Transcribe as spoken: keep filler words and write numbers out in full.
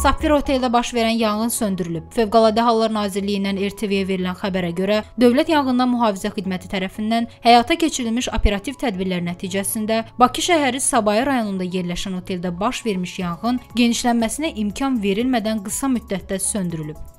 Sapfir oteldə baş verən yanğın söndürülüb. Fövqəladə Hallar Nazirliyindən R T V-yə verilən xəbərə görə, Dövlət Yanğından Mühafizə Xidməti tərəfindən həyata keçirilmiş operativ tədbirlər nəticəsində Bakı şəhəri Sabaya rayonunda yerləşən oteldə baş vermiş yanğın genişlənməsinə imkan verilmədən qısa müddətdə söndürülüb.